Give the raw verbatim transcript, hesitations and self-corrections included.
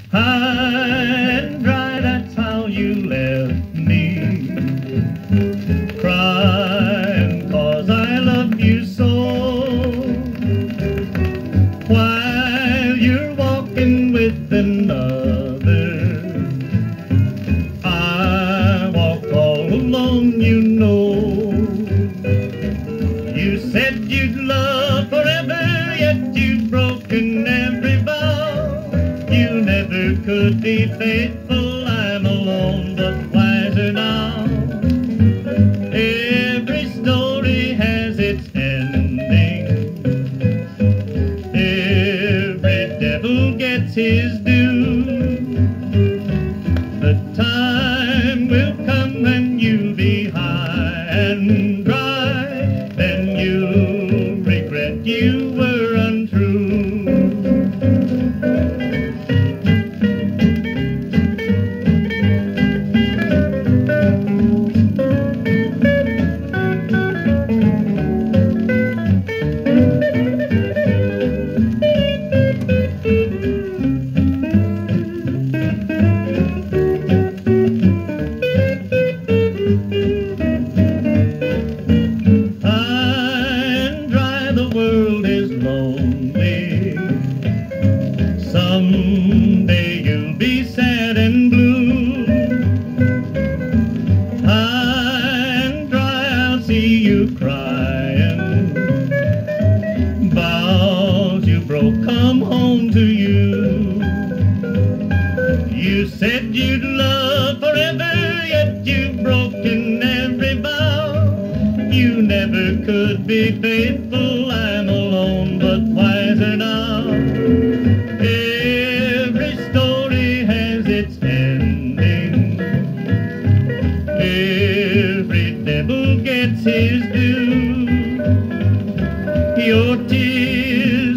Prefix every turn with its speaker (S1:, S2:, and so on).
S1: High and dry, that's how you left me, crying 'cause I love you so. While you're walking with another, I walk all alone, you know. You said you'd love forever, yet you've broken every vow. You never could be faithful, I'm alone, but wiser now. Every story has its ending, every devil gets his due. The time will come when you'll be high and dry, then you'll regret you were untrue. The world is lonely. Someday you'll be sad and blue. High and dry, I'll see you crying. Vows you broke come home to you. You said you'd love forever, yet you've broken every vow. You never could be faithful, I'm alone, but wiser now. Every story has its ending, every devil gets his due. Your tears